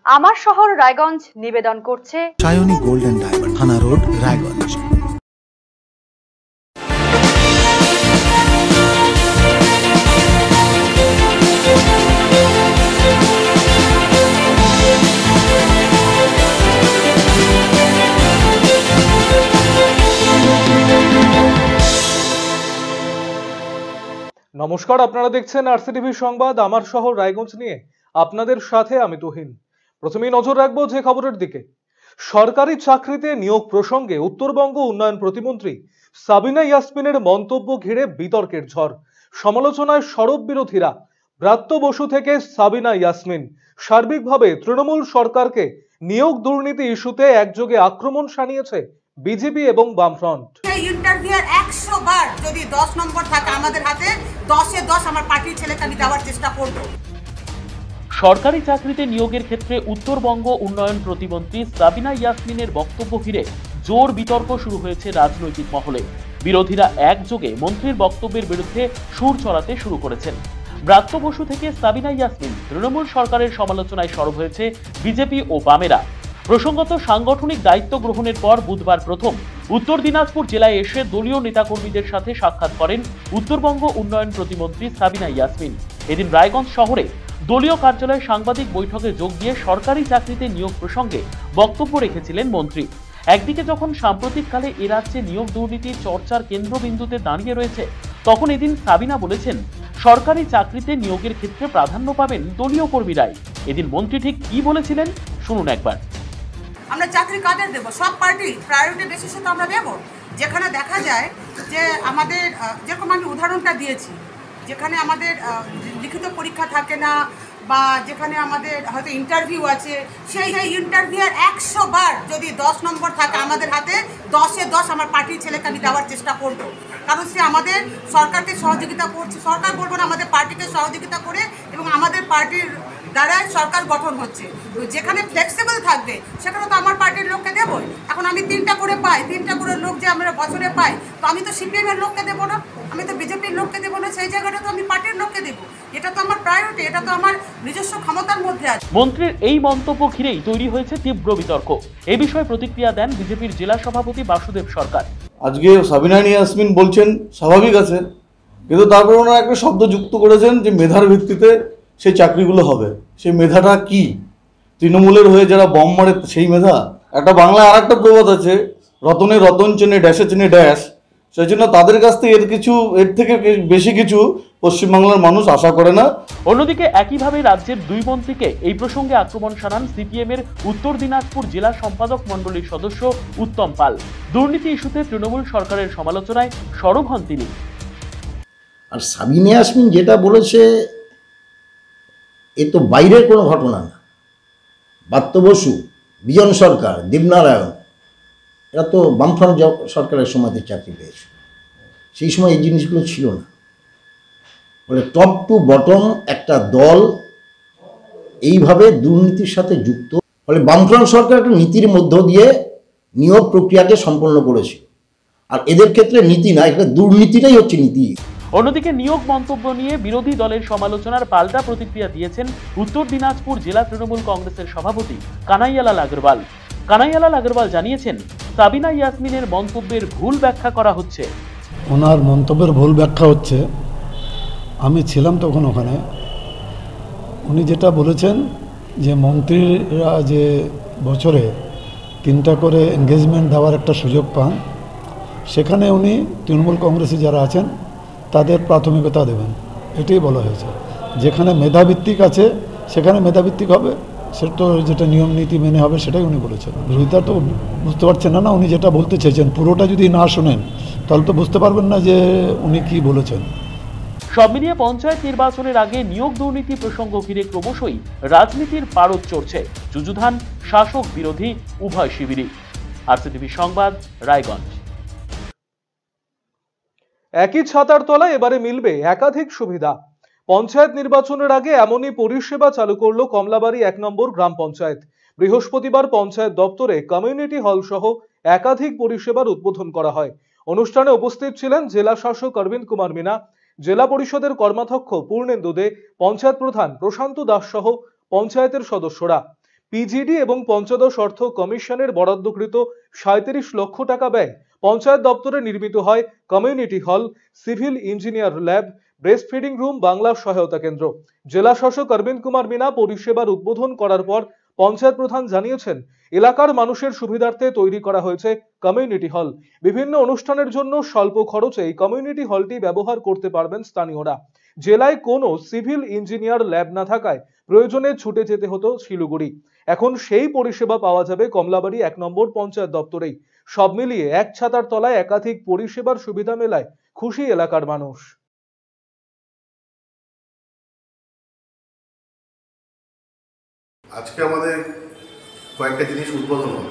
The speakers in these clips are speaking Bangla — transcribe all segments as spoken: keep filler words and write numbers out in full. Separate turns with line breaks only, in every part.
আমার শহর রায়গঞ্জ নিবেদন করছে
Sayani gold and diamond, Thana road, Raiganj.
নমস্কার, আপনারা দেখছেন আরসিটিভি সংবাদ আমার শহর রায়গঞ্জ নিয়ে আপনাদের সাথে আমি তুহিন। প্রথমেই নজর রাখবো যে খবরের দিকে। সরকারি চাকরিতে নিয়োগ প্রসঙ্গে উত্তরবঙ্গ উন্নয়ন প্রতিমন্ত্রী সাবিনা ইয়াসমিনের মন্তব্য ঘিরে বিতর্কের ঝড়। সমালোচনায় সরব বিরোধীরা। ব্রাত্য বসু থেকে সাবিনা ইয়াসমিন সার্বিকভাবে তৃণমূল সরকারকে নিয়োগ দুর্নীতি ইস্যুতে একযোগে আক্রমণ শানিয়েছে বিজেপি এবং বামফ্রন্ট।
ইন্টারভিউর একশো বার যদি দশ নম্বর থাকে আমাদের হাতে, দশে দশ আমার পার্টির ছেলেকে আমি দেওয়ার চেষ্টা করব।
সরকারি চাকরিতে নিয়োগের ক্ষেত্রে উত্তরবঙ্গ উন্নয়ন প্রতিমন্ত্রী সাবিনা ইয়াসমিনের বক্তব্য ঘিরে জোর বিতর্ক শুরু হয়েছে রাজনৈতিক মহলে। বিরোধীরা একযোগে মন্ত্রীর বক্তব্যের বিরুদ্ধে সুর চড়াতে শুরু করেছেন। ব্রাত্য বসু থেকে সাবিনা ইয়াসমিন তৃণমূল সরকারের সমালোচনায় সরব হয়েছে বিজেপি ও বামেরা। প্রসঙ্গত, সাংগঠনিক দায়িত্ব গ্রহণের পর বুধবার প্রথম উত্তর দিনাজপুর জেলায় এসে দলীয় নেতাকর্মীদের সাথে সাক্ষাৎ করেন উত্তরবঙ্গ উন্নয়ন প্রতিমন্ত্রী সাবিনা ইয়াসমিন। এদিন রায়গঞ্জ শহরে দলীয় কার্যালয়ে সাংবাদিক বৈঠকে যোগ দিয়ে সরকারি চাকরিতে নিয়োগ প্রসঙ্গে বক্তব্য রেখেছিলেন মন্ত্রী। একদিকে যখন সাম্প্রতিককালে এ রাজ্যে নিয়োগ দুর্নীতির চর্চার কেন্দ্রবিন্দুতে দাঁড়িয়ে রয়েছে, তখন এদিন সাবিনা বলেছেন সরকারি চাকরিতে নিয়োগের ক্ষেত্রে প্রাধান্য পাবেন দলীয় কর্মীরাই। এদিন মন্ত্রী ঠিক কি বলেছিলেন শুনুন একবার।
আমরা চাকরি কাদের দেব? সব পার্টি প্রায়োরিটি বেসিসে তো আমরা দেব। যেখানে দেখা যায় যে আমাদের, যেরকম আমি উদাহরণটা দিয়েছি, যেখানে আমাদের লিখিত পরীক্ষা থাকে না বা যেখানে আমাদের হয়তো ইন্টারভিউ আছে, সেই সেই ইন্টারভিউর একশো বার যদি দশ নম্বর থাকে আমাদের হাতে, দশে দশ আমার পার্টির ছেলেকে আমি দেওয়ার চেষ্টা করব। কারণ সে আমাদের সরকারকে সহযোগিতা করছে, সরকার বলবো না, আমাদের পার্টিকে সহযোগিতা করে এবং আমাদের পার্টির দ্বারাই সরকার গঠন হচ্ছে। যেখানে ফ্লেক্সিবল থাকবে সেখানে তো আমার পার্টির লোককে দেবো। এখন আমি তিনটা করে পাই, তিনটা করে লোক যে আমরা বছরে পাই, তো আমি তো সিপিএম এর লোককে দেবো না, আমি তো বিজেপির লোককে দেবো না, সেই জায়গাটা তো আমি পার্টির লোককে দেবো। এটা তো আমার প্রায়োরিটি, এটা তো আমার নিজস্ব ক্ষমতার মধ্যে আছে।
মন্ত্রীর এই মন্তব্য ঘিরেই তৈরি হয়েছে তীব্র বিতর্ক। এই বিষয়ে প্রতিক্রিয়া দেন বিজেপির জেলা সভাপতি বাসুদেব সরকার।
আজকে সাবিনা ইয়াসমিন বলছেন স্বাভাবিক আছে, কিন্তু তারপরে ওনারা একটা শব্দ যুক্ত করেছেন যে মেধার ভিত্তিতে সেই চাকরিগুলো হবে। সেই মেধাটা কি? তৃণমূলের হয়ে যারা বম মারে সেই মেধা? একটা বাংলায় আর একটা প্রবাদ আছে, রতনে রতন চেনে, ড্যাশে চেনে ড্যাশ। সেই জন্য তাদের কাছ থেকে এর কিছু এর থেকে বেশি কিছু পশ্চিমবাংলার মানুষ আশা করে না।
অন্যদিকে একইভাবে রাজ্যের দুই মন্ত্রীকে এই প্রসঙ্গে আক্রমণ শানান সিপিএম এর উত্তর দিনাজপুর জেলা সম্পাদক মণ্ডলীর সদস্য উত্তম পাল। দুর্নীতি ইস্যুতে তৃণমূল সরকারের সমালোচনায় সরব হন তিনি।
আর সাবিনা ইয়াসমিন যেটা বলেছে এ তো বাইরের কোনো ঘটনা না। ব্রাত্য বসু, বিজন সরকার, দেবনারায়ণ, এরা তো বামফ্রন্ট সরকারের সময়তে চাকরি পেয়েছে। সেই সময় এই জিনিসগুলো ছিল না। বলে টপ টু বটম একটা দল এইভাবে দুর্নীতির সাথে যুক্ত। ফলে বামফ্রন্ট সরকার একটা নীতির মধ্য দিয়ে নিয়োগ প্রক্রিয়াকে সম্পন্ন করেছে। আর এদের ক্ষেত্রে নীতি না, এটা দুর্নীতিটাই হচ্ছে নীতি।
অন্যদিকে নিয়োগ মন্তব্য নিয়ে বিরোধী দলের সমালোচনার পাল্টা প্রতিক্রিয়া দিয়েছেন উত্তর দিনাজপুর জেলা তৃণমূল কংগ্রেসের সভাপতি কানাইয়ালাল আগরওয়াল। কানাইয়ালাল আগরওয়াল জানিয়েছেন সাবিনা ইয়াসমিনের মন্তব্যের ভুল ব্যাখ্যা করা হচ্ছে।
ওনার মন্তব্যের ভুল ব্যাখ্যা হচ্ছে। আমি ছিলাম তখন ওখানে। উনি যেটা বলেছেন যে মন্ত্রীরা যে বছরে তিনটা করে এনগেজমেন্ট দেওয়ার একটা সুযোগ পান, সেখানে উনি তৃণমূল কংগ্রেসে যারা আছেন তাদের প্রাথমিকতা দেবেন, এটাই বলা হয়েছে। যেখানে মেধাভিত্তিক আছে সেখানে মেধাভিত্তিক হবে, সেটা তো যেটা নিয়ম নীতি মেনে হবে সেটাই উনি বলেছেন। বিরোধীরা তো বুঝতে পারছেন না না উনি যেটা বলতে চেয়েছেন। পুরোটা যদি না শোনেন তাহলে তো বুঝতে পারবেন না যে উনি কি বলেছেন।
সব মিলিয়ে পঞ্চায়েত নির্বাচনের আগে নিয়োগ দুর্নীতি প্রসঙ্গ ঘিরে ক্রমশই রাজনীতির পারদ চড়ছে। যুযুধান শাসক বিরোধী উভয় শিবিরই। আরসিটিভি সংবাদ, রায়গঞ্জ।
একই ছাতার তলায় এবারে মিলবে একাধিক সুবিধা। পঞ্চায়েত নির্বাচনের আগে এমনই পরিষেবা চালু করলো কমলাবাড়ি এক নম্বর গ্রাম পঞ্চায়েত। বৃহস্পতিবার পঞ্চায়েত দপ্তরে কমিউনিটি হল সহ একাধিক পরিষেবার উদ্বোধন করা হয়। অনুষ্ঠানে উপস্থিত ছিলেন জেলা শাসক অরবিন্দ কুমার মিনা, জেলা পরিষদের কর্মাধ্যক্ষ পূর্ণেন্দু দে, পঞ্চায়েত প্রধান প্রশান্ত দাস সহ পঞ্চায়েতের সদস্যরা। পিজিডি এবং পঞ্চদশ অর্থ কমিশনের বরাদ্দকৃত সাঁইত্রিশ লক্ষ টাকা ব্যয় পঞ্চায়েত দপ্তরে নির্মিত হয় community hall, civil engineer lab, breast feeding room, Bangla সহায়তা কেন্দ্র। জেলা শাসক অরবিন্দ কুমার মিনা পরিষেবার উদ্বোধন করার পর পঞ্চায়েত প্রধান জানিয়েছেন, এলাকার মানুষের সুবিধার্থে তৈরি করা হয়েছে কমিউনিটি হল। বিভিন্ন অনুষ্ঠানের জন্য স্বল্প খরচে এই কমিউনিটি হলটি ব্যবহার করতে পারবেন স্থানীয়রা। জেলায় কোনো সিভিল ইঞ্জিনিয়ার ল্যাব না থাকায় প্রয়োজনে ছুটে যেতে হতো শিলিগুড়ি। এখন সেই পরিষেবা পাওয়া যাবে কমলাবাড়ি এক নম্বর পঞ্চায়েত দপ্তরেই। সব মিলিয়ে এক ছাতার তলায় একাধিক পরিষেবার সুবিধা মেলায় খুশি এলাকার মানুষ।
আজকে আমাদের কয়েকটা জিনিস উদ্বোধন হবে।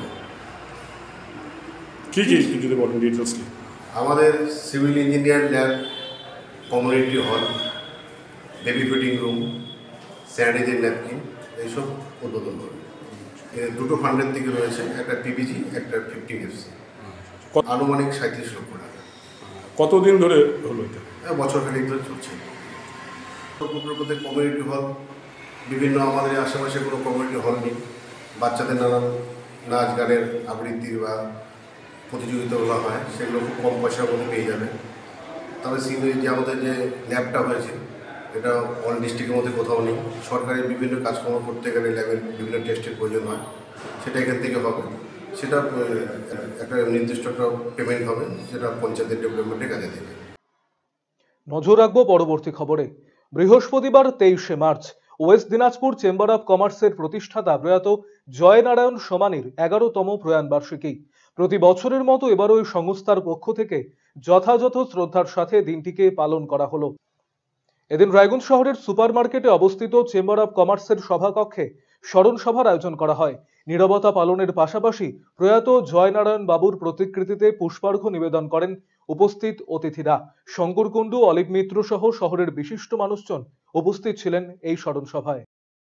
কি কি একটু যদি বলেন ডিটেলসলি।
আমাদের civil engineer lab, community hall, baby feeding room, sanitary napkin এইসব উদ্বোধন হবে। দুটো ফান্ডের দিকে রয়েছে, একটা পিবিজি, একটা ফিফটিন এফসি, আনুমানিক সাঁত্রিশ লক্ষ টাকা।
কতদিন ধরে হলো এটা?
বছর খানিক ধরে চলছে। প্রকল্পের কমিউনিটি হল, বিভিন্ন আমাদের আশেপাশে কোনো কমিউনিটি হল নেই, বাচ্চাদের নানান নাচ গানের আবৃত্তির বা প্রতিযোগিতাগুলো হয়, সেগুলো খুব কম পয়সার মধ্যে পেয়ে যাবে। তবে সিভিল যে আমাদের যে ল্যাবটা হয়েছে, এটা অল ডিস্ট্রিক্টের মধ্যে কোথাও নেই। সরকারি বিভিন্ন কাজকর্ম করতে গেলে ল্যাবের বিভিন্ন টেস্টের প্রয়োজন হয়, সেটা এখান থেকে হবে। সেটা একটা নির্দিষ্ট একটা পেমেন্ট হবে, সেটা পঞ্চায়েতের ডেভেলপমেন্টে কাজে দেবে।
নজর রাখবো পরবর্তী খবরে। বৃহস্পতিবার তেইশে March west Dinajpur chamber of কমার্সের প্রতিষ্ঠাতা প্রয়াত জয়নারায়ণ সোমানির এগারোতম প্রয়াণ বার্ষিকী। প্রতি বছরের মতো এবারও এই সংস্থার পক্ষ থেকে যথাযথ শ্রদ্ধার সাথে দিনটিকে পালন করা হলো। এদিন রায়গঞ্জ শহরের সুপার মার্কেটে অবস্থিত চেম্বার অব কমার্সের সভাকক্ষে স্মরণ সভার আয়োজন করা হয়। নীরবতা পালনের পাশাপাশি প্রয়াত জয়নারায়ণ বাবুর প্রতিকৃতিতে পুষ্পার্ঘ্য নিবেদন করেন উপস্থিত অতিথিরা। শঙ্কর কুণ্ডু, অলিভ মিত্র সহ শহরের বিশিষ্ট মানুষজন উপস্থিত ছিলেন এই স্মরণ সভায়।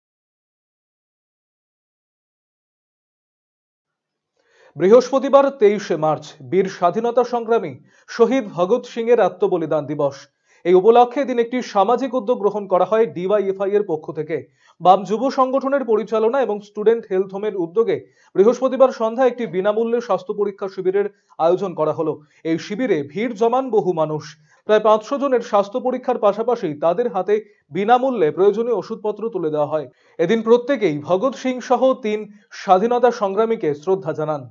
বৃহস্পতিবার তেইশে মার্চ বীর স্বাধীনতা সংগ্রামী শহীদ ভগৎ সিং এর আত্মবলিদান দিবস। এই উপলক্ষে দিন একটি সামাজিক উদ্যোগ গ্রহণ করা হয় ডিওয়াইএফআই এর পক্ষ থেকে। বাম যুব সংগঠনের পরিচালনা এবং স্টুডেন্ট হেলথ হোমের উদ্যোগে বৃহস্পতিবার সন্ধ্যায় একটি বিনামূল্যে স্বাস্থ্য পরীক্ষা শিবিরের আয়োজন করা হলো। এই শিবিরে ভিড় জমান বহু মানুষ। প্রায় পাঁচশো জনের স্বাস্থ্য পরীক্ষার পাশাপাশি তাদের হাতে বিনামূল্যে প্রয়োজনীয় ওষুধপত্র তুলে দেওয়া হয়। এদিন প্রত্যেকেই ভগৎ সিং সহ তিন স্বাধীনতা সংগ্রামীকে শ্রদ্ধা জানান।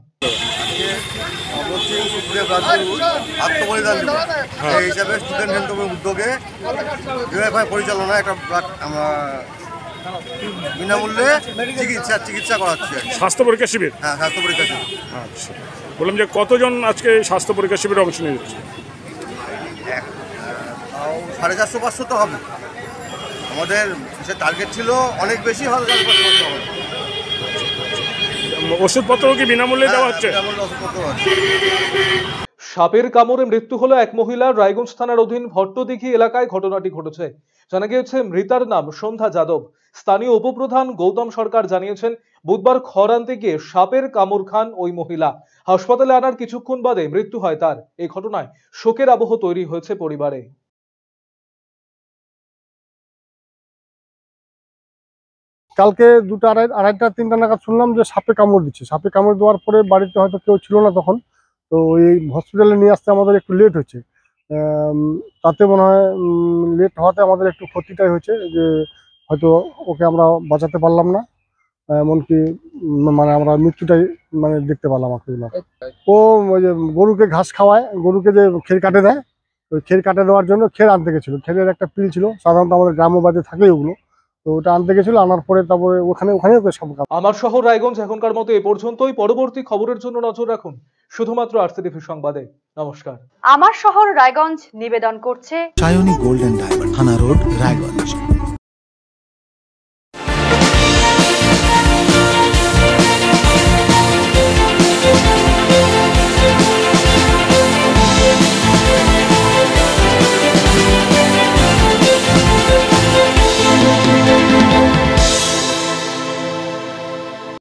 আত্মবলিদান দিবস সেই হিসাবে স্টুডেন্ট হেলথ হোমের উদ্যোগে ডিওয়াইএফআই পরিচালনায় একটা আমরা বিনামূল্যে চিকিৎসা চিকিৎসা করাচ্ছি।
স্বাস্থ্য পরীক্ষা শিবির?
হ্যাঁ, স্বাস্থ্য পরীক্ষা শিবির।
আচ্ছা, বললাম যে কতজন আজকে স্বাস্থ্য পরীক্ষা শিবিরে অংশ নিয়ে যাচ্ছে?
সাড়ে চারশো পাঁচশো তো হবে। আমাদের সে টার্গেট ছিল অনেক বেশি হবে।
ওষুধপত্র কি বিনামূল্যে দেওয়া হচ্ছে?
সাপের কামড়ে মৃত্যু হলো এক মহিলার। রায়গঞ্জ থানার অধীন ভট্টদিঘি এলাকায় ঘটনাটি ঘটেছে। জানা গিয়েছে মৃতার নাম সন্ধ্যা যাদব। স্থানীয় উপপ্রধান গৌতম সরকার জানিয়েছেন, বুধবার খড় আনতে গিয়ে সাপের কামড় খান ওই মহিলা। হাসপাতালে আনার কিছুক্ষণ বাদে মৃত্যু হয় তার। এই ঘটনায় শোকের আবহ তৈরি হয়েছে পরিবারে।
কালকে দুটো আড়াই আড়াইটা তিনটা নাগাদ শুনলাম যে সাপে কামড় দিচ্ছে। সাপে কামড় দেওয়ার পরে বাড়িতে হয়তো কেউ ছিল না তখন, তো ওই হসপিটালে নিয়ে আসতে আমাদের একটু লেট হয়েছে। তাতে মনে হয় লেট হওয়াতে আমাদের একটু ক্ষতিটাই হয়েছে, যে হয়তো ওকে আমরা বাঁচাতে পারলাম না, এমনকি মানে আমরা মৃত্যুটাই মানে দেখতে পারলাম। ও ওই যে গরুকে ঘাস খাওয়ায়, গরুকে যে খের কাটে দেয়, ওই খের কাটে দেওয়ার জন্য খের আনতে গেছিলো। খেরের একটা পিল ছিল, সাধারণত আমাদের গ্রাম্য বাড়িতে থাকেই ওগুলো, তো ওটা আনতে গেছিল। আনার পরে তারপরে ওখানে ওখানে সব।
আমার শহর রায়গঞ্জ এখনকার মতো এ পর্যন্তই। পরবর্তী খবরের জন্য নজর রাখুন শুধুমাত্র আরসিটিভি সংবাদে। নমস্কার।
আমার শহর রায়গঞ্জ নিবেদন করছে
Sayani golden diamond, Thana road, Raiganj.